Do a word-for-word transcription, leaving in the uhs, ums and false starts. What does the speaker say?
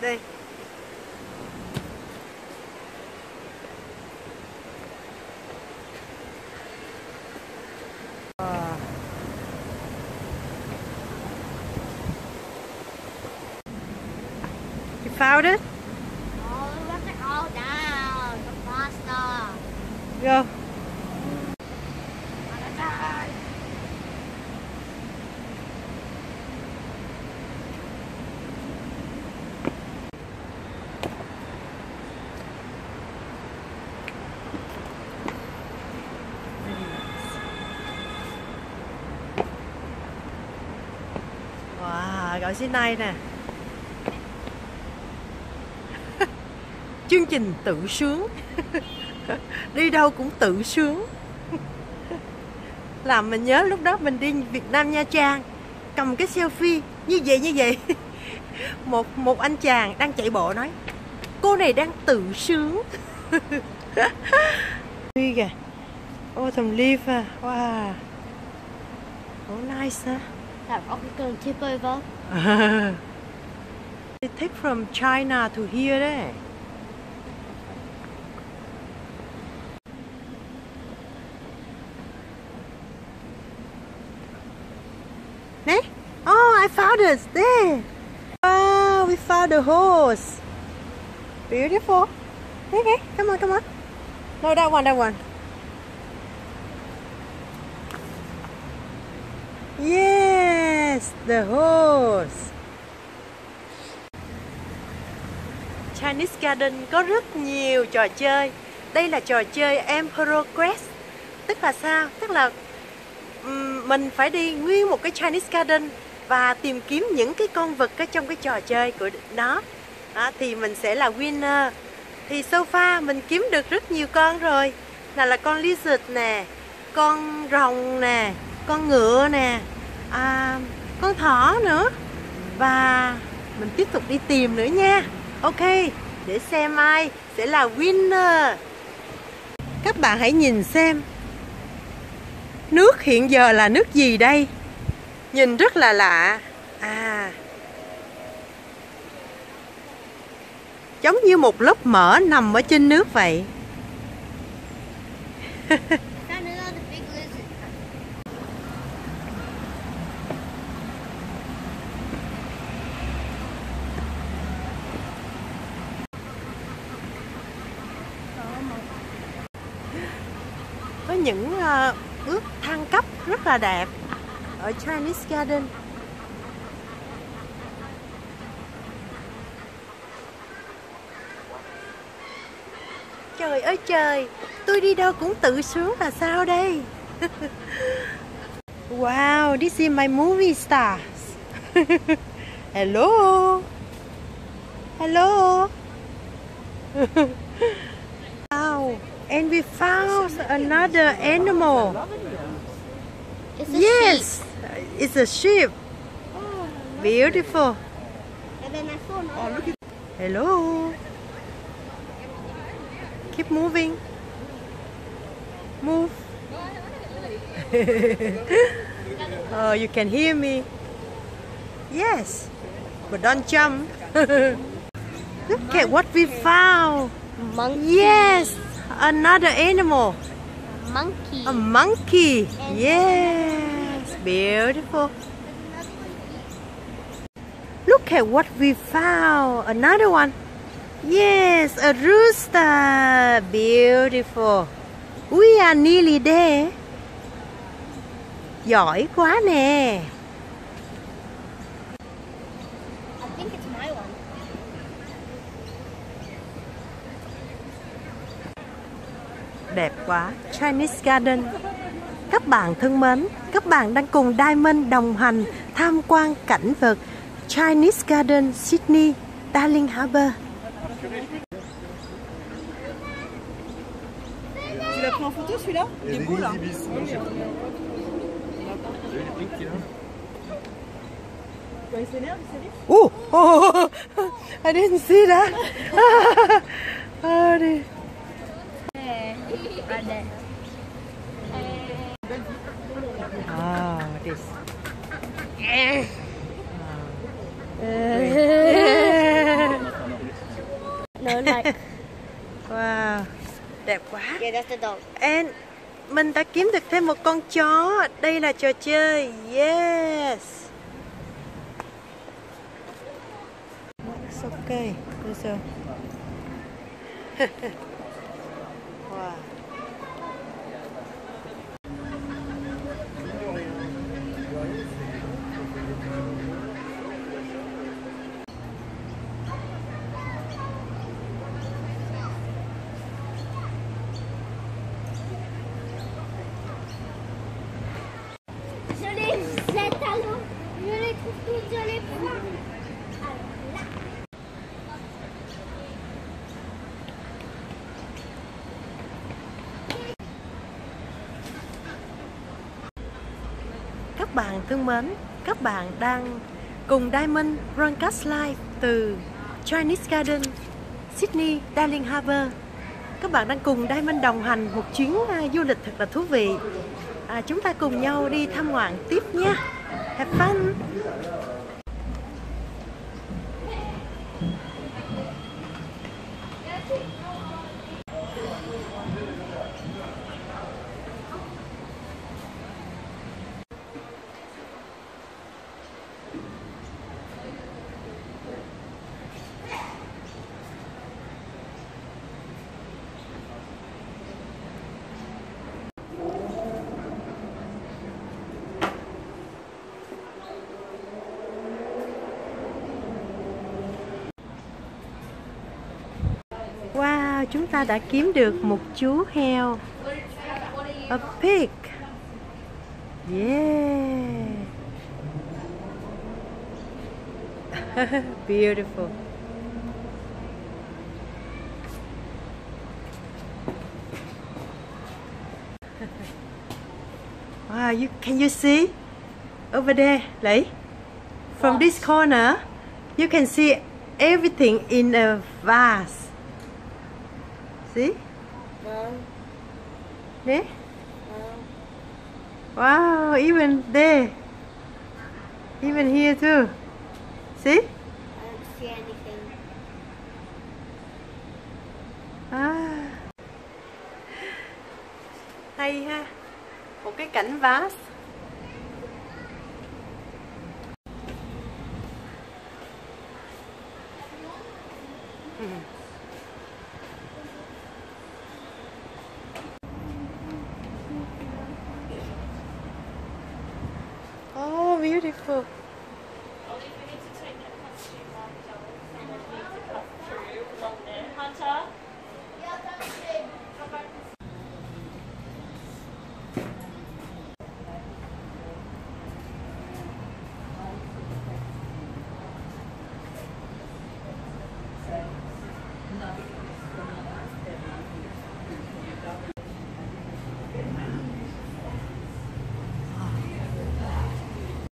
Đây. Wow. You found it? Oh, we have to go down. The faster. Go. Wow, gọi xe này nè. Chương trình tự sướng. Đi đâu cũng tự sướng. Làm mình nhớ lúc đó mình đi Việt Nam Nha Trang, cầm cái selfie như vậy như vậy. Một một anh chàng đang chạy bộ nói: cô này đang tự sướng. Đi kìa. Autumn leaf à. Wow. Oh nice ha. That rock is going to tip over. They take from China to here đấy. Đấy. Oh, I found it. There. Wow, we found the horse. Beautiful. Okay, come on, come on. No, that one, that one. Yes, the horse. Chinese Garden có rất nhiều trò chơi. Đây là trò chơi Emperor Quest. Tức là sao? Tức là um, mình phải đi nguyên một cái Chinese Garden và tìm kiếm những cái con vật ở trong cái trò chơi của nó. Đó, thì mình sẽ là winner. Thì so far mình kiếm được rất nhiều con rồi. Nào là con lizard nè, con rồng nè, con ngựa nè, à, con thỏ nữa. Và mình tiếp tục đi tìm nữa nha. Ok, để xem ai sẽ là winner. Các bạn hãy nhìn xem. Nước hiện giờ là nước gì đây? Nhìn rất là lạ. À, giống như một lớp mỡ nằm ở trên nước vậy. Có những uh, bước thang cấp rất là đẹp ở Chinese Garden. Trời ơi trời, tôi đi đâu cũng tự sướng là sao đây? Wow, this is my movie stars. Hello. Hello. Wow, and we found another animal. It's a Yes, sheep. it's a sheep. Beautiful. And then I saw another. Hello. Keep moving. Move. Oh, you can hear me. Yes, but don't jump. Look at what we found. Monkey. Yes, another animal. Monkey. A monkey. Yes, beautiful. Look at what we found. Another one. Yes, a rooster. Beautiful. We are nearly there. Giỏi quá nè. I think it's my one. Đẹp quá. Chinese Garden. Các bạn thân mến, các bạn đang cùng Diamond đồng hành tham quan cảnh vật Chinese Garden Sydney, Darling Harbour. Tu l'as pris en photo celui-là? Il est beau là. Il s'énerve, il s'énerve. Oh, oh, I didn't see that. Oh, dear. Oh, this. Yeah. turn like. Wow, đẹp quá. Yeah, that's the dog. And mình đã kiếm được thêm một con chó. Đây là trò chơi. Yes. It's okay. It's okay. Wow. Je les jette à l'eau. Je les trouve toutes, je les prends. Alors là. Các bạn thân mến, các bạn đang cùng Diamond Broadcast Live từ Chinese Garden, Sydney, Darling Harbour. Các bạn đang cùng Diamond đồng hành một chuyến uh, du lịch thật là thú vị. À, chúng ta cùng nhau đi tham quan tiếp nha. Have fun! Wow, chúng ta đã kiếm được một chú heo. A pig. Yeah. Beautiful. Wow, you can you see over there, Lei? From this corner, you can see everything in a vase. See? No, There? no. Wow, even there. Even here too. See? I don't see anything. À. Hay ha. Một cái cảnh vase. Ừ. Oh, beautiful.